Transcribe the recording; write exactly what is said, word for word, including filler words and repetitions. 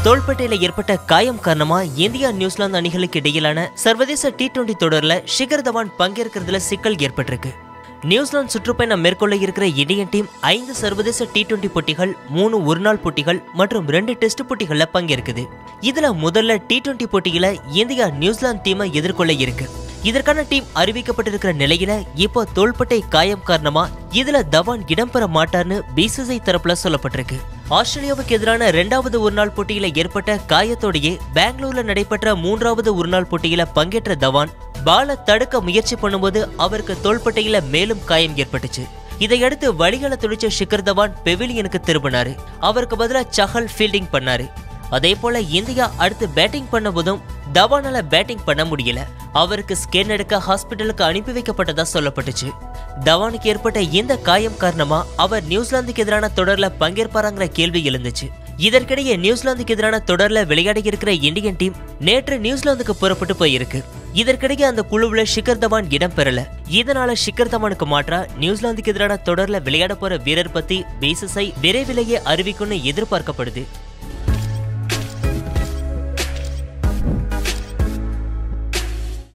தோள்பட்டையில ஏற்பட்ட காயம் காரணமா இந்தியா நியூசிலாந்து அணிகளுக்கு இடையிலான சர்வதேச டி டுவெண்டி தொடர்ல ஷிகர் தவான் பங்கேற்கிறதுல சிக்கல் ஏற்பட்டிருக்கு. நியூசிலாந்து சுற்றுப்பயணம் மேற்கொள்ள இருக்கிற இந்தியன் டீம் ஐந்து சர்வதேச டி டுவெண்டி போட்டிகள், மூணு ஒருநாள் போட்டிகள் மற்றும் ரெண்டு டெஸ்ட் போட்டிகள்ல பங்கேற்குது. இதுல முதல்ல டி டுவெண்டி போட்டியில இந்தியா நியூசிலாந்து டீமை எதிர்கொள்ள இருக்கு. இதற்கான டீம் அறிவிக்கப்பட்டிருக்கிற நிலையில இப்போ தோள்பட்டை காயம் காரணமா இதுல தவான் இடம்பெற மாட்டார்னு பிசிசிஐ தரப்புல சொல்லப்பட்டிருக்கு. ஆஸ்திரேலியாவுக்கு எதிரான இரண்டாவது ஒருநாள் போட்டியில ஏற்பட்ட காயத்தோடையே பெங்களூர்ல நடைபெற்ற மூன்றாவது ஒருநாள் போட்டியில பங்கேற்ற தவான் பால தடுக்க முயற்சி பண்ணும்போது அவருக்கு தோள்பட்டையில மேலும் காயம் ஏற்பட்டுச்சு. இதையடுத்து வழிகளை துடிச்ச ஷிகர் தவான் பெவிலியனுக்கு திரும்பினாரு. அவருக்கு பதிலா சஹல் ஃபீல்டிங் பண்ணாரு. அதே போல இந்தியா அடுத்து பேட்டிங் பண்ண போதும் தவானால பேட்டிங் பண்ண முடியல. அவருக்கு ஸ்கேன் எடுக்க ஹாஸ்பிட்டலுக்கு அனுப்பி வைக்கப்பட்டதா சொல்லப்பட்டுச்சு. தவானுக்கு ஏற்பட்ட இந்த காயம் காரணமா அவர் நியூசிலாந்துக்கு எதிரான தொடர்ல பங்கேற்பாராங்கிற கேள்வி எழுந்துச்சு. இதற்கிடையே நியூசிலாந்துக்கு எதிரான தொடர்ல விளையாடி இருக்கிற இந்தியன் டீம் நேற்று நியூசிலாந்துக்கு புறப்பட்டு போயிருக்கு. இதற்கிடையே அந்த குழுவுல ஷிகர் தவான் இடம் பெறல. இதனால ஷிகர் தவானுக்கு மாற்றா நியூசிலாந்துக்கு எதிரான தொடர்ல விளையாட போற வீரர் பத்தி பிசிசிஐ விரைவிலேயே அறிவிக்கும்னு எதிர்பார்க்கப்படுது.